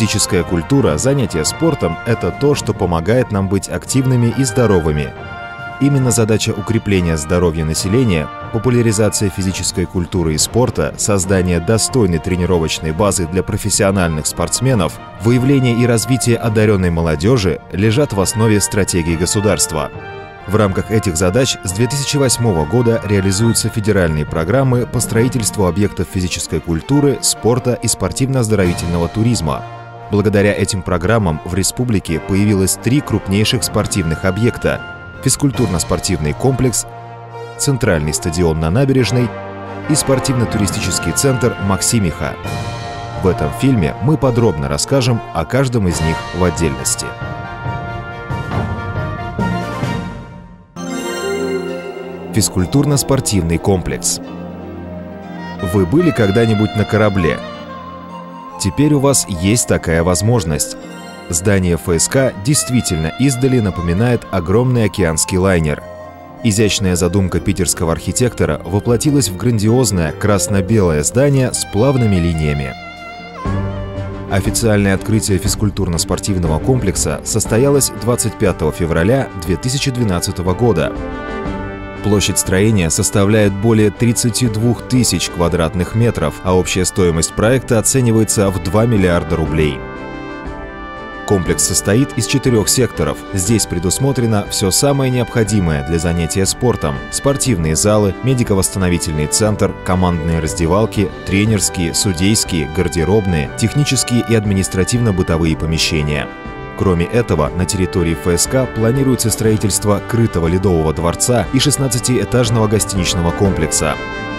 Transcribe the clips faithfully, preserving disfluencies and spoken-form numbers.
Физическая культура, занятие спортом – это то, что помогает нам быть активными и здоровыми. Именно задача укрепления здоровья населения, популяризация физической культуры и спорта, создание достойной тренировочной базы для профессиональных спортсменов, выявление и развитие одаренной молодежи лежат в основе стратегии государства. В рамках этих задач с две тысячи восьмого года реализуются федеральные программы по строительству объектов физической культуры, спорта и спортивно-оздоровительного туризма. Благодаря этим программам в республике появилось три крупнейших спортивных объекта – физкультурно-спортивный комплекс, центральный стадион на Набережной и спортивно-туристический центр «Максимиха». В этом фильме мы подробно расскажем о каждом из них в отдельности. Физкультурно-спортивный комплекс. Вы были когда-нибудь на корабле? Теперь у вас есть такая возможность. Здание эф эс ка действительно издали напоминает огромный океанский лайнер. Изящная задумка питерского архитектора воплотилась в грандиозное красно-белое здание с плавными линиями. Официальное открытие физкультурно-спортивного комплекса состоялось двадцать пятого февраля две тысячи двенадцатого года. Площадь строения составляет более тридцати двух тысяч квадратных метров, а общая стоимость проекта оценивается в два миллиарда рублей. Комплекс состоит из четырех секторов. Здесь предусмотрено все самое необходимое для занятия спортом: спортивные залы, медико-восстановительный центр, командные раздевалки, тренерские, судейские, гардеробные, технические и административно-бытовые помещения. Кроме этого, на территории эф эс ка планируется строительство крытого ледового дворца и шестнадцатиэтажного гостиничного комплекса.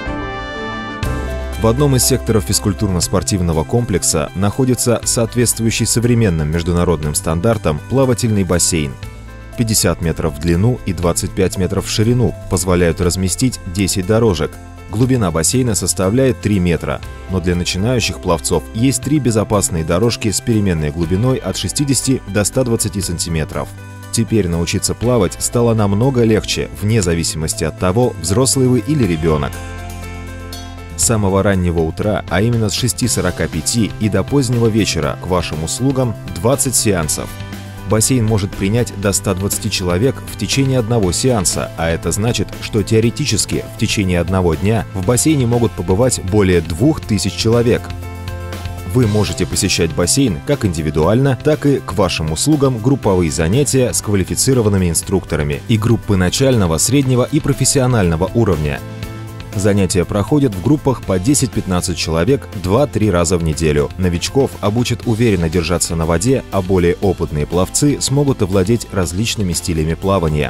В одном из секторов физкультурно-спортивного комплекса находится соответствующий современным международным стандартам плавательный бассейн. пятьдесят метров в длину и двадцать пять метров в ширину позволяют разместить десять дорожек. Глубина бассейна составляет три метра, но для начинающих пловцов есть три безопасные дорожки с переменной глубиной от шестидесяти до ста двадцати сантиметров. Теперь научиться плавать стало намного легче, вне зависимости от того, взрослый вы или ребенок. С самого раннего утра, а именно с шести сорока пяти и до позднего вечера, к вашим услугам двадцать сеансов. Бассейн может принять до ста двадцати человек в течение одного сеанса, а это значит, что теоретически в течение одного дня в бассейне могут побывать более двух тысяч человек. Вы можете посещать бассейн как индивидуально, так и к вашим услугам групповые занятия с квалифицированными инструкторами и группы начального, среднего и профессионального уровня. Занятия проходят в группах по десять-пятнадцать человек два-три раза в неделю. Новичков обучат уверенно держаться на воде, а более опытные пловцы смогут овладеть различными стилями плавания.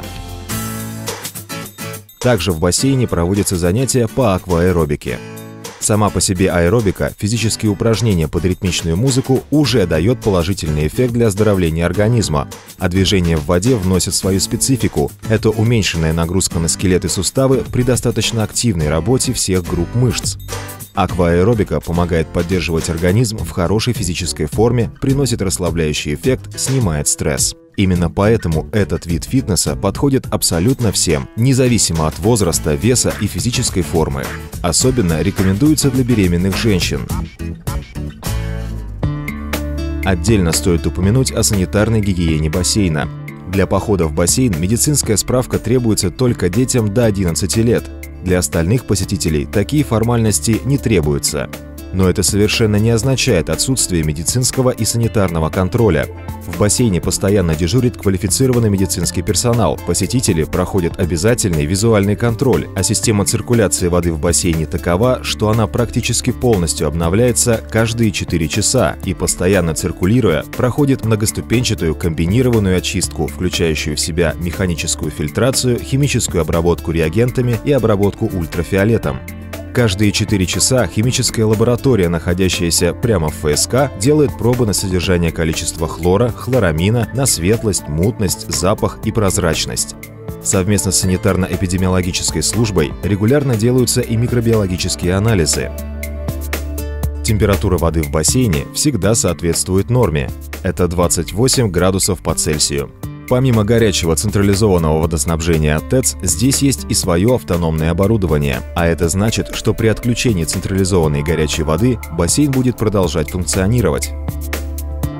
Также в бассейне проводятся занятия по акваэробике. Сама по себе аэробика, физические упражнения под ритмичную музыку, уже дает положительный эффект для оздоровления организма, а движение в воде вносит свою специфику. Это уменьшенная нагрузка на скелет и суставы при достаточно активной работе всех групп мышц. Акваэробика помогает поддерживать организм в хорошей физической форме, приносит расслабляющий эффект, снимает стресс. Именно поэтому этот вид фитнеса подходит абсолютно всем, независимо от возраста, веса и физической формы. Особенно рекомендуется для беременных женщин. Отдельно стоит упомянуть о санитарной гигиене бассейна. Для похода в бассейн медицинская справка требуется только детям до одиннадцати лет. Для остальных посетителей такие формальности не требуются. Но это совершенно не означает отсутствие медицинского и санитарного контроля. В бассейне постоянно дежурит квалифицированный медицинский персонал, посетители проходят обязательный визуальный контроль, а система циркуляции воды в бассейне такова, что она практически полностью обновляется каждые четыре часа и, постоянно циркулируя, проходит многоступенчатую комбинированную очистку, включающую в себя механическую фильтрацию, химическую обработку реагентами и обработку ультрафиолетом. Каждые четыре часа химическая лаборатория, находящаяся прямо в эф эс ка, делает пробы на содержание количества хлора, хлорамина, на светлость, мутность, запах и прозрачность. Совместно с санитарно-эпидемиологической службой регулярно делаются и микробиологические анализы. Температура воды в бассейне всегда соответствует норме. Это двадцать восемь градусов по Цельсию. Помимо горячего централизованного водоснабжения от ТЭЦ, здесь есть и свое автономное оборудование. А это значит, что при отключении централизованной горячей воды бассейн будет продолжать функционировать.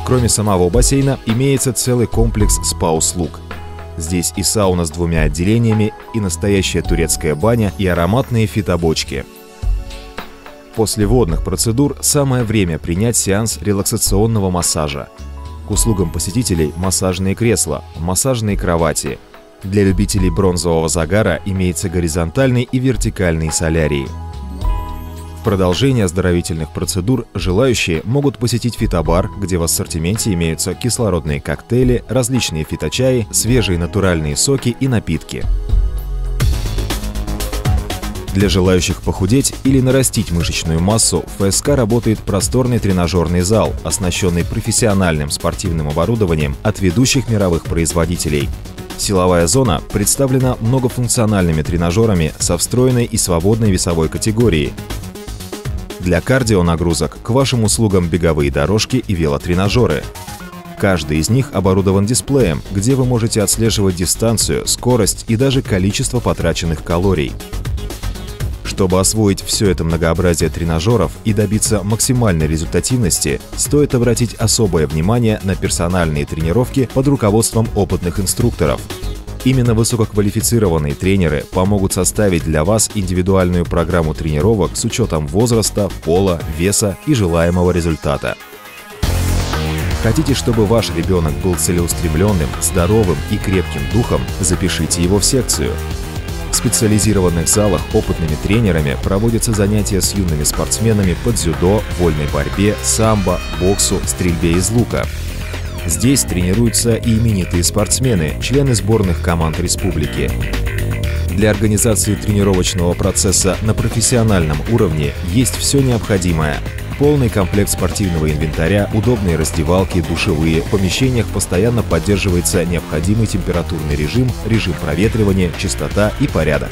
Кроме самого бассейна, имеется целый комплекс спа-услуг. Здесь и сауна с двумя отделениями, и настоящая турецкая баня, и ароматные фитобочки. После водных процедур самое время принять сеанс релаксационного массажа. К услугам посетителей массажные кресла, массажные кровати. Для любителей бронзового загара имеется горизонтальный и вертикальный солярий. В продолжение оздоровительных процедур желающие могут посетить фитобар, где в ассортименте имеются кислородные коктейли, различные фиточаи, свежие натуральные соки и напитки. Для желающих похудеть или нарастить мышечную массу в ФСК работает просторный тренажерный зал, оснащенный профессиональным спортивным оборудованием от ведущих мировых производителей. Силовая зона представлена многофункциональными тренажерами со встроенной и свободной весовой категорией. Для кардионагрузок к вашим услугам беговые дорожки и велотренажеры. Каждый из них оборудован дисплеем, где вы можете отслеживать дистанцию, скорость и даже количество потраченных калорий. Чтобы освоить все это многообразие тренажеров и добиться максимальной результативности, стоит обратить особое внимание на персональные тренировки под руководством опытных инструкторов. Именно высококвалифицированные тренеры помогут составить для вас индивидуальную программу тренировок с учетом возраста, пола, веса и желаемого результата. Хотите, чтобы ваш ребенок был целеустремленным, здоровым и крепким духом, запишите его в секцию. В специализированных залах опытными тренерами проводятся занятия с юными спортсменами по дзюдо, вольной борьбе, самбо, боксу, стрельбе из лука. Здесь тренируются и именитые спортсмены, члены сборных команд республики. Для организации тренировочного процесса на профессиональном уровне есть все необходимое. Полный комплект спортивного инвентаря, удобные раздевалки, душевые. В помещениях постоянно поддерживается необходимый температурный режим, режим проветривания, чистота и порядок.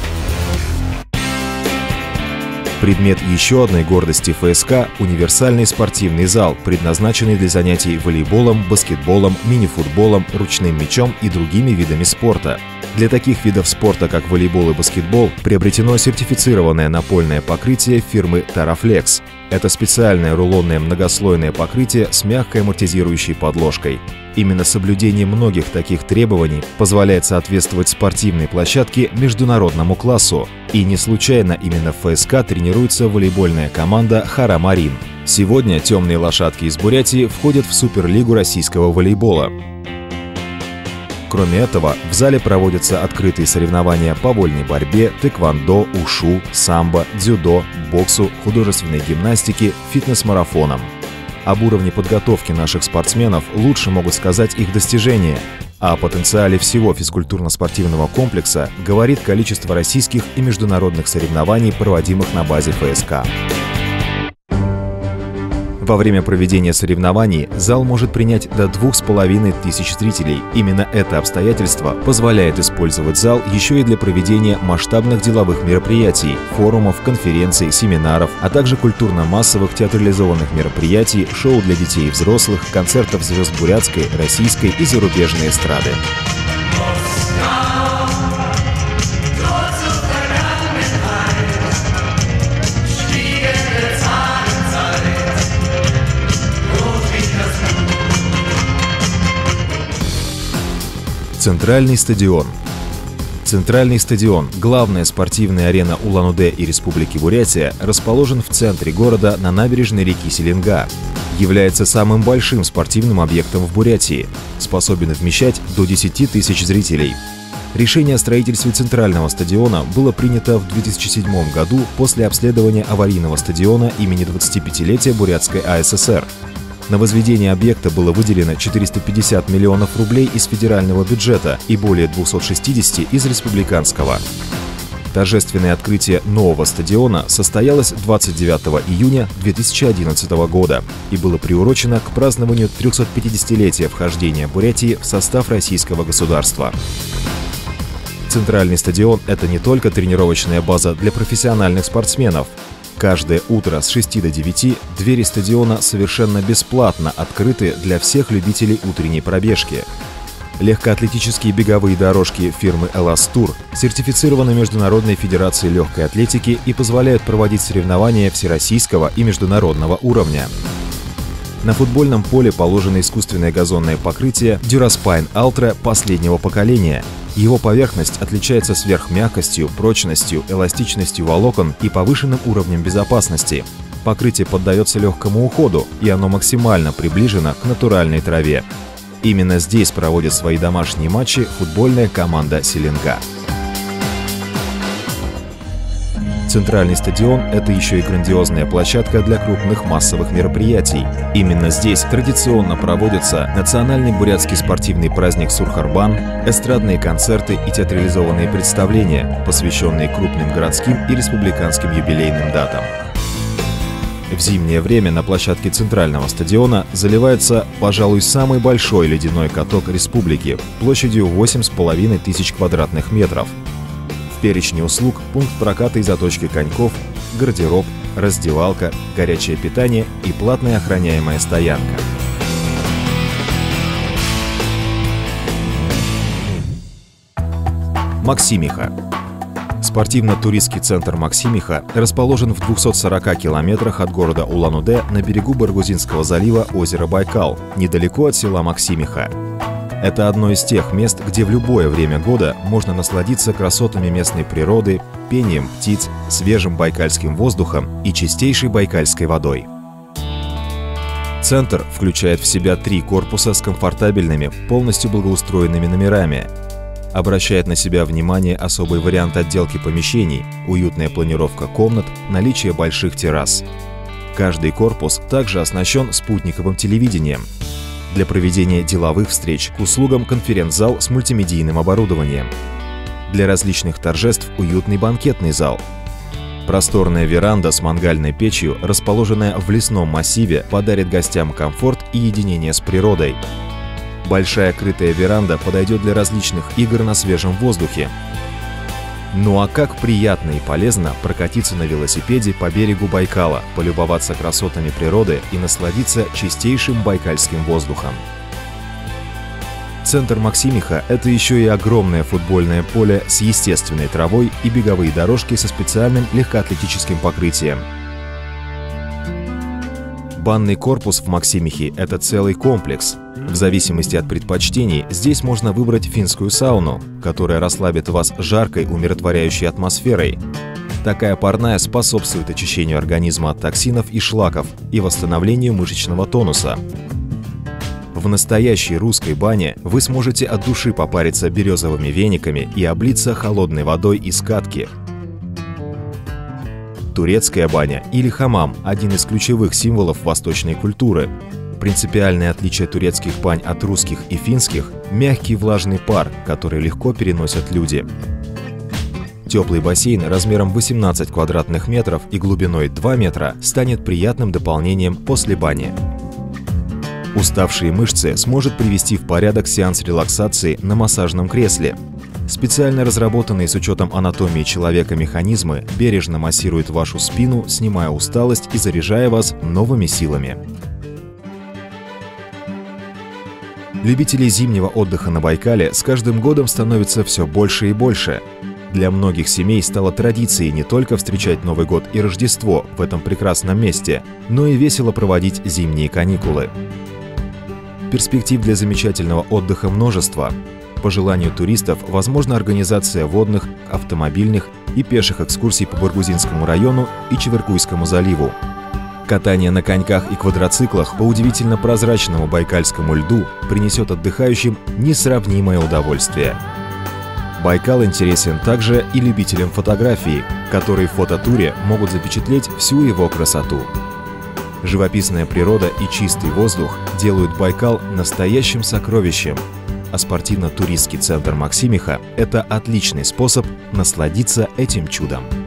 Предмет еще одной гордости ФСК – универсальный спортивный зал, предназначенный для занятий волейболом, баскетболом, мини-футболом, ручным мячом и другими видами спорта. Для таких видов спорта, как волейбол и баскетбол, приобретено сертифицированное напольное покрытие фирмы Taрафлекс. Это специальное рулонное многослойное покрытие с мягкой амортизирующей подложкой. Именно соблюдение многих таких требований позволяет соответствовать спортивной площадке международному классу. И не случайно именно в ФСК тренируется волейбольная команда «Хара-Марин». Сегодня темные лошадки из Бурятии входят в Суперлигу российского волейбола. Кроме этого, в зале проводятся открытые соревнования по вольной борьбе, тэквондо, ушу, самбо, дзюдо, боксу, художественной гимнастике, фитнес-марафонам. Об уровне подготовки наших спортсменов лучше могут сказать их достижения. А о потенциале всего физкультурно-спортивного комплекса говорит количество российских и международных соревнований, проводимых на базе ФСК. Во время проведения соревнований зал может принять до двух с половиной тысяч зрителей. Именно это обстоятельство позволяет использовать зал еще и для проведения масштабных деловых мероприятий, форумов, конференций, семинаров, а также культурно-массовых театрализованных мероприятий, шоу для детей и взрослых, концертов звезд бурятской, российской и зарубежной эстрады. Центральный стадион. Центральный стадион, главная спортивная арена Улан-Удэ и Республики Бурятия, расположен в центре города на набережной реки Селенга. Является самым большим спортивным объектом в Бурятии. Способен вмещать до десяти тысяч зрителей. Решение о строительстве центрального стадиона было принято в две тысячи седьмом году после обследования аварийного стадиона имени двадцатипятилетия Бурятской АССР. На возведение объекта было выделено четыреста пятьдесят миллионов рублей из федерального бюджета и более двухсот шестидесяти из республиканского. Торжественное открытие нового стадиона состоялось двадцать девятого июня две тысячи одиннадцатого года и было приурочено к празднованию трехсотпятидесятилетия вхождения Бурятии в состав российского государства. Центральный стадион – это не только тренировочная база для профессиональных спортсменов. Каждое утро с шести до девяти двери стадиона совершенно бесплатно открыты для всех любителей утренней пробежки. Легкоатлетические беговые дорожки фирмы «Эластур» сертифицированы Международной федерацией легкой атлетики и позволяют проводить соревнования всероссийского и международного уровня. На футбольном поле положено искусственное газонное покрытие Duraspine Ultra последнего поколения. Его поверхность отличается сверхмягкостью, прочностью, эластичностью волокон и повышенным уровнем безопасности. Покрытие поддается легкому уходу, и оно максимально приближено к натуральной траве. Именно здесь проводит свои домашние матчи футбольная команда «Селенга». Центральный стадион – это еще и грандиозная площадка для крупных массовых мероприятий. Именно здесь традиционно проводятся национальный бурятский спортивный праздник Сурхарбан, эстрадные концерты и театрализованные представления, посвященные крупным городским и республиканским юбилейным датам. В зимнее время на площадке центрального стадиона заливается, пожалуй, самый большой ледяной каток республики площадью восемь с половиной тысяч квадратных метров. В перечне услуг пункт проката и заточки коньков, гардероб, раздевалка, горячее питание и платная охраняемая стоянка. Максимиха. Спортивно-туристский центр Максимиха расположен в двухстах сорока километрах от города Улан-Удэ на берегу Баргузинского залива озера Байкал, недалеко от села Максимиха. Это одно из тех мест, где в любое время года можно насладиться красотами местной природы, пением птиц, свежим байкальским воздухом и чистейшей байкальской водой. Центр включает в себя три корпуса с комфортабельными, полностью благоустроенными номерами. Обращает на себя внимание особый вариант отделки помещений, уютная планировка комнат, наличие больших террас. Каждый корпус также оснащен спутниковым телевидением. Для проведения деловых встреч к услугам конференц-зал с мультимедийным оборудованием. Для различных торжеств уютный банкетный зал. Просторная веранда с мангальной печью, расположенная в лесном массиве, подарит гостям комфорт и единение с природой. Большая крытая веранда подойдет для различных игр на свежем воздухе. Ну а как приятно и полезно прокатиться на велосипеде по берегу Байкала, полюбоваться красотами природы и насладиться чистейшим байкальским воздухом. Центр Максимиха – это еще и огромное футбольное поле с естественной травой и беговые дорожки со специальным легкоатлетическим покрытием. Банный корпус в Максимихе – это целый комплекс. В зависимости от предпочтений, здесь можно выбрать финскую сауну, которая расслабит вас жаркой, умиротворяющей атмосферой. Такая парная способствует очищению организма от токсинов и шлаков и восстановлению мышечного тонуса. В настоящей русской бане вы сможете от души попариться березовыми вениками и облиться холодной водой из катки. Турецкая баня или хамам – один из ключевых символов восточной культуры. Принципиальное отличие турецких бань от русских и финских – мягкий влажный пар, который легко переносят люди. Теплый бассейн размером восемнадцать квадратных метров и глубиной два метра станет приятным дополнением после бани. Уставшие мышцы сможет привести в порядок сеанс релаксации на массажном кресле. Специально разработанные с учетом анатомии человека механизмы бережно массируют вашу спину, снимая усталость и заряжая вас новыми силами. Любителей зимнего отдыха на Байкале с каждым годом становится все больше и больше. Для многих семей стало традицией не только встречать Новый год и Рождество в этом прекрасном месте, но и весело проводить зимние каникулы. Перспектив для замечательного отдыха множество. По желанию туристов возможна организация водных, автомобильных и пеших экскурсий по Баргузинскому району и Чеверкуйскому заливу. Катание на коньках и квадроциклах по удивительно прозрачному байкальскому льду принесет отдыхающим несравнимое удовольствие. Байкал интересен также и любителям фотографии, которые в фототуре могут запечатлеть всю его красоту. Живописная природа и чистый воздух делают Байкал настоящим сокровищем, а спортивно-туристский центр Максимиха – это отличный способ насладиться этим чудом.